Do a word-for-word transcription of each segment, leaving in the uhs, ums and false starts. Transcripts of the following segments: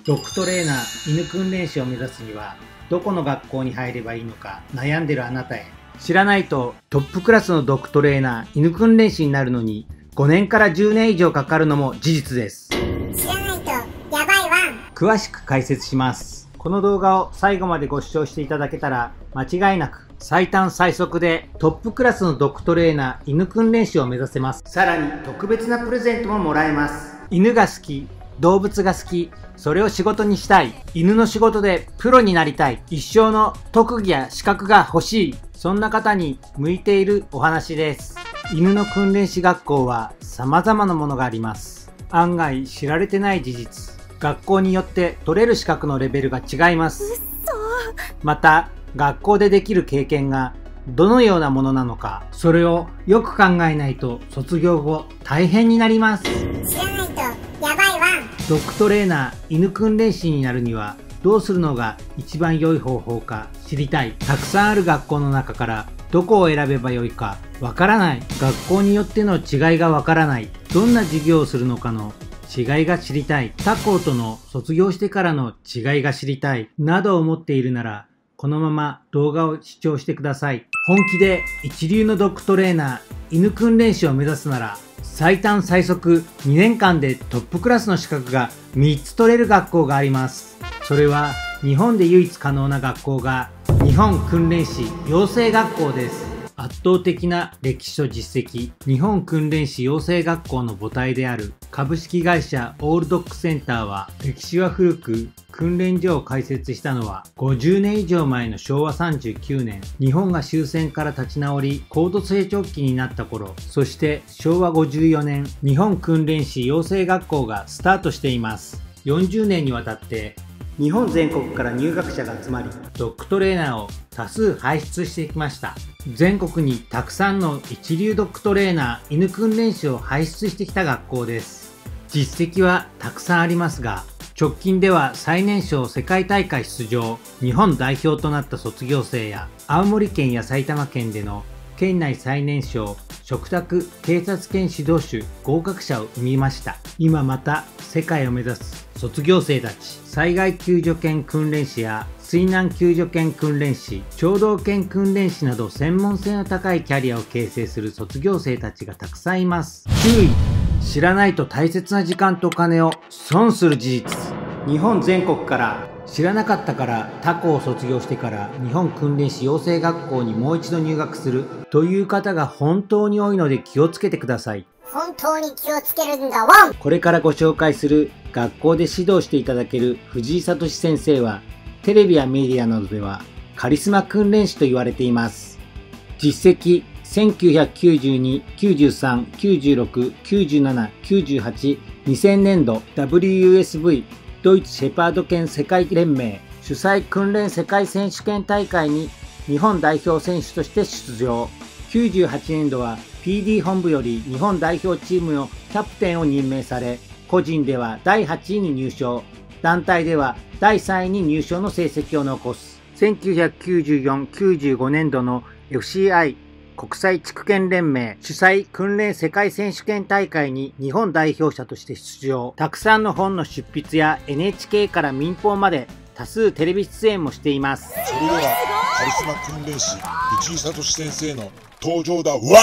ドッグトレーナー犬訓練士を目指すにはどこの学校に入ればいいのか悩んでるあなたへ。知らないとトップクラスのドッグトレーナー犬訓練士になるのにごねんからじゅうねん以上かかるのも事実です。 知らないとやばいわ。 詳しく解説します。この動画を最後までご視聴していただけたら間違いなく最短最速でトップクラスのドッグトレーナー犬訓練士を目指せます。さらに特別なプレゼントももらえます。犬が好き、動物が好き、それを仕事にしたい、犬の仕事でプロになりたい、一生の特技や資格が欲しい、そんな方に向いているお話です。犬の訓練士学校は様々なものがあります。案外知られてない事実。学校によって取れる資格のレベルが違います。また、学校でできる経験がどのようなものなのか、それをよく考えないと卒業後大変になります。 知らないとやばいわ。 ドッグトレーナー犬訓練士になるにはどうするのが一番良い方法か知りたい。たくさんある学校の中からどこを選べばよいかわからない。学校によっての違いがわからない。どんな授業をするのかの違いが知りたい。他校との卒業してからの違いが知りたい。など思っているならこのまま動画を視聴してください。本気で一流のドッグトレーナー犬訓練士を目指すなら最短最速にねんかんでトップクラスの資格がみっつ取れる学校があります。それは日本で唯一可能な学校が日本訓練士養成学校です。圧倒的な歴史と実績、日本訓練士養成学校の母体である株式会社オールドッグセンターは歴史は古く、訓練所を開設したのはごじゅうねん以上前のしょうわさんじゅうきゅうねん、日本が終戦から立ち直り高度成長期になった頃、そしてしょうわごじゅうよねん、日本訓練士養成学校がスタートしています。よんじゅうねんにわたって日本全国から入学者が集まり、ドッグトレーナーを多数輩出してきました。全国にたくさんの一流ドッグトレーナー犬訓練士を輩出してきた学校です。実績はたくさんありますが、直近では最年少世界大会出場、日本代表となった卒業生や、青森県や埼玉県での県内最年少嘱託警察犬指導手合格者を生みました。今また世界を目指す卒業生たち、災害救助犬訓練士や水難救助犬訓練士、聴導犬訓練士など専門性の高いキャリアを形成する卒業生たちがたくさんいます。注意！知らないと大切な時間とお金を損する事実。日本全国から知らなかったから他校を卒業してから日本訓練士養成学校にもう一度入学するという方が本当に多いので気をつけてください。 本当に気をつけるんだワン。 これからご紹介する学校で指導していただける藤井聡先生はテレビやメディアなどではカリスマ訓練士と言われています。実績せんきゅうひゃくきゅうじゅうに、きゅうじゅうさん、きゅうじゅうろく、きゅうじゅうなな、きゅうじゅうはち、にせんねんど ダブリューユーエスブイ ドイツシェパード犬世界連盟主催訓練世界選手権大会に日本代表選手として出場。きゅうじゅうはちねんどは ピーディー 本部より日本代表チームのキャプテンを任命され、個人ではだいはちいに入賞、団体ではだいさんいに入賞の成績を残す。せんきゅうひゃくきゅうじゅうよん、きゅうじゅうごねんどの エフシーアイ 国際地区犬連盟主催訓練世界選手権大会に日本代表者として出場。たくさんの本の執筆や エヌエイチケー から民放まで多数テレビ出演もしています。 それではカリスマ訓練士藤井聡先生の登場だ。わー！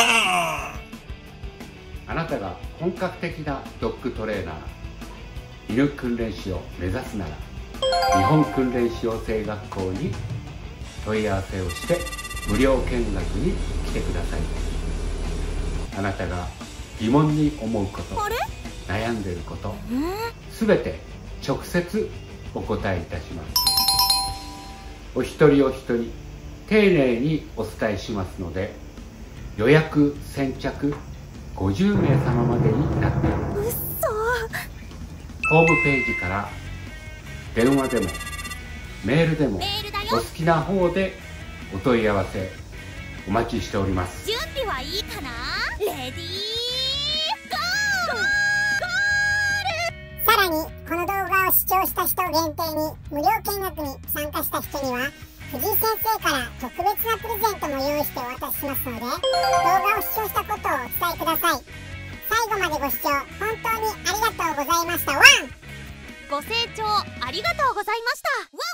あなたが本格的なドッグトレーナー犬訓練士を目指すなら日本訓練士養成学校に問い合わせをして無料見学に来てください。あなたが疑問に思うこと、悩んでいること、すべて直接お答えいたします。お一人お一人丁寧にお伝えしますので、予約先着ごじゅうめいさままでになっています。ホームページから電話でもメールでもお好きな方でお問い合わせお待ちしております。 準備はいいかな？レディーゴー！ さらにこの動画を視聴した人限定に無料見学に参加した人には藤井先生から特別なプレゼントも用意してお渡ししますので、動画を視聴したことをお伝えください。最後までご視聴本当にありがとうございました。ワン！ ご清聴ありがとうございました。わ